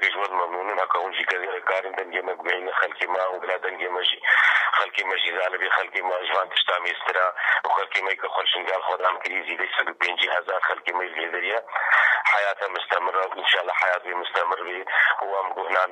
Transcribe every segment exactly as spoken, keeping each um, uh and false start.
جواد ممنونين هكا ونجي كذا كارن دنجي مقبعين خلقي ما وبلا دنجي ماشي خلقي ماشي زالبي خلقي ما جوان تشتامي استرا وخلقي ما يكخل شنقال خدام كريزي ليس بينجي هزار خلقي ما يزيدريا حياته مستمرة وإن شاء الله حياته مستمر بي هو مقهنا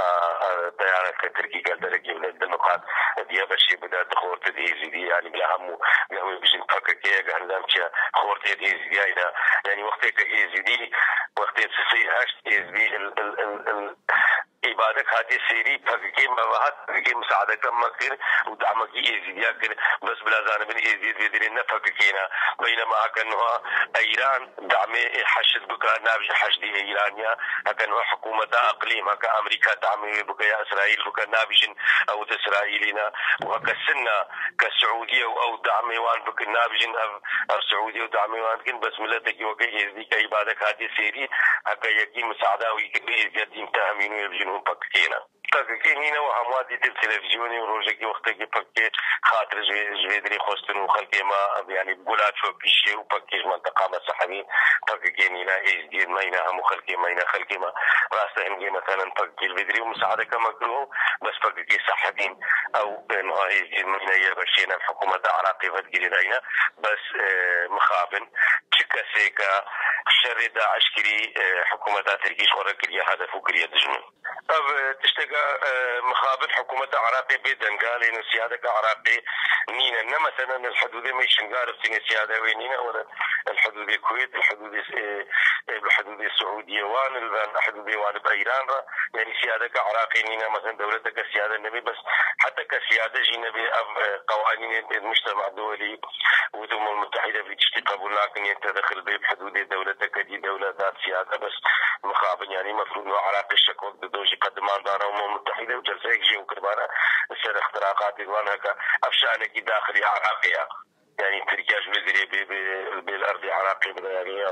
طيارة تركي قال درجي من النقاط دي بشي بدا دخول تدي زيدي يعني بلا همو بلا بيجي نفكر كي قال دامشي خورت دي زيدي هنا يعني وقتك زيدي وقتك سي هاش زيدي ال ال ال ال عبادك هذه سيري فكي مواهات فكي مساعدة كم مكر ودعمك إيزيديا كر بس بلا زانب إيزيد في ديرنا فكينا بينما كانوا إيران دعم حشد بك نابج حشد إيرانيا كانوا حكومة أقليم هكا أمريكا دعم بك إسرائيل بك نابج أو إسرائيلنا وكسنا كسعودية أو دعم وان بك نابج أو سعودية ودعم وان كن بس ملتك وكي إيزيد كعبادك هذه سيري هكا يكي مساعدة ويكي إيزيد يمتهمين ويبجنون فكينا فكينا وهموادي التلفزيوني وروجكي وقتكي فكي خاطر جويدري خوستن وخلقي ما يعني بقولات شو بيشي وفكيش منطقة مسحبين فكينا إيش دين ما ينا هم خلقي ما ينا خلقي ما راستهم مثلا فكي الفيدري ومساعدة كما كلهم بس فكي سحبين أو إنه إيش دين ما ينا يبشينا الحكومة العراقية فتجري داينا بس مخابن شكا سيكا شر داعش كري حكومة تركيش وركريا هدف وكريا دجمن أب تشتغل مخابن حكومة عراقي بيدن قال إنه سيادة عراقي نينا إنما مثلا الحدود ما يشنقار في سيادة وينينا ولا الحدود الكويت الحدود الحدود السعودية وان الحدود وان بإيران يعني سيادة عراقي نينا مثلا دولتك كسيادة النبي بس حتى كسيادة جنبي قوانين المجتمع الدولي والأمم المتحدة في تشتغل لكن يتدخل بحدود دولتك دي دولة ذات سيادة بس مخابن يعني مفروض إنه عراقي الشكوى بدوشي قدمان دارا الأمم المتحدة وجلسة يجي وكربانا سر اختراقات وانها أفشانك داخلي عراقية يعني تركيا جوزري بالأرض العراقية يعني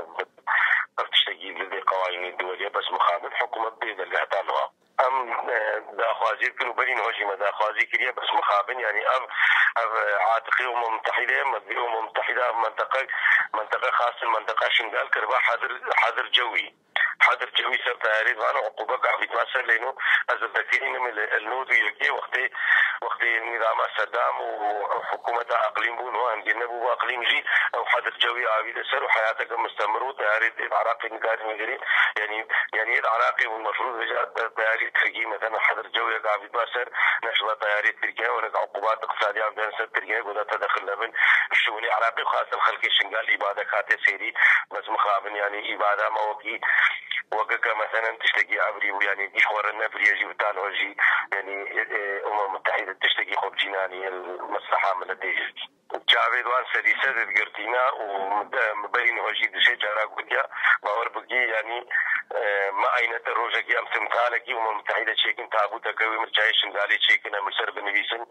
تشتكي بالقوانين الدولية بس مخابن حكومة بيد اللي اعتنوها أم داخوازي كانوا بنين هجمة داخوازي كريه بس مخابن يعني أم عاتقي أمم متحدة مدري أمم متحدة منطقة منطقة خاصة المنطقة شنقال كربا حذر حذر جوي حذر جوي سر تاريخ وانا عقوبة قاعد تواصل لأنه أزبتيني من النود يجي وقت وقت نظام صدام وحكومة أقليم بون وان جنبوا أقليم جي أو حذر جوي عبيد سر وحياتك مستمر وتاريخ العراقي نقارن مجري يعني يعني العراقي والمفروض رجع تاريخ تركي مثلا حذر جوي قاعد تواصل نشر تاريخ تركيا ونك عقوبات اقتصادية عندنا سر تركيا وده تدخل من الشؤون العراقي وخاصة الخلق الشنقال إبادة كاتي سيري بس مخابن يعني إبادة موكي وقك مثلا تشتكي عبري يعني يحور النبري يجي وتانوجي يعني أمم المتحدة تشتكي خب جناني المصلحة من الديجي جاوید وان سدی سدد قرتينا ومبين وجي دشي جارا قديا باور بقي يعني ما أين تروجكي أم تمثالكي وما متحدة شيكين تابوتا كوي مرجعيشن قالي شيكين أمرسر بنبيسن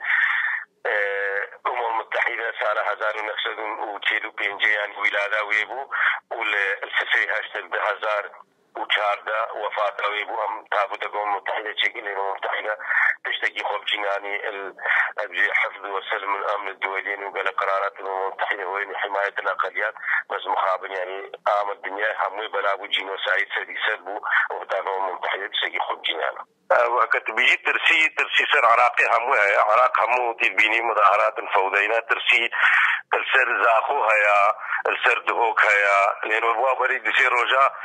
الأمم المتحدة سنة هزار ونقصد وتشيلو بينجي يعني ولادة ويبو والفسي هاشتد هزار وشاردا وفاة ويبو أم تابوتا الأمم المتحدة شيكين الأمم المتحدة تشتكي خوف جناني حفظ وسلم الأمن الدولي وقال قرارات الأمم المتحدة وين حماية الأقليات بس مخابن يعني قام الدنيا هموي بلا وجين وسعيد سدي سلبو وقتان الأمم المتحدة تشتكي خوف جنانا وقت بيجي ترسي ترسي سر عراقي همو عراق همو تبيني مظاهرات فوضينا ترسي السر زاخو هيا السر دهوك هيا لأنه هو بريد يصير رجاء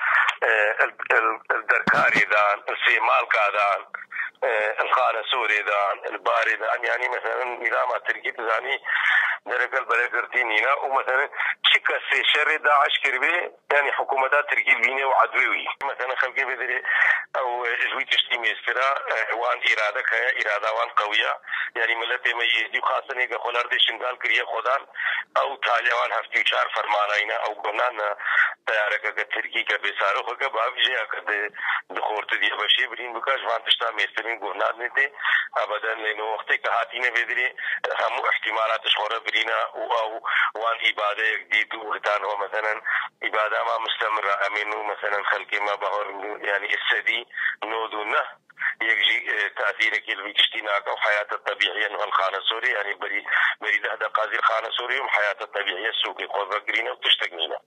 الدركاري دان السيمال كادان الخانة سوري دان الباري دان يعني مثلا نظام التركي تزاني درجة البلغرتينينا ومثلا شكا سي شر داعش كربي يعني حكومات تركي بيني وعدوي مثلا خلقي بدري او جوي تشتيمي استرا وان ارادك هي اراده وان قويه يعني ملت ما يدي خاصه نيجا خلار دي شنغال كريه خدان او طالبان هفتي چار فرماناینا او بنان تیارک ترکی کا بسارو خو کا باوجه کده دخورت دی بشي برين بكاش وان تشتا مسترين گورناد نته ابدا لانه وقت كهاتينه بدري هم احتمالات شهره برينا او وان عباده جديد وقتان هو مثلا عباده ما مستمره امينو مثلا خلق ما بهور يعني السدي نودونه يجي تأثيرك اللي تشتيناك أو حياة الطبيعية إنه الخانة سوري يعني بري بري ده قاضي الخانة سوري وحياة الطبيعية السوق يقول فكرينا وتشتكنينا.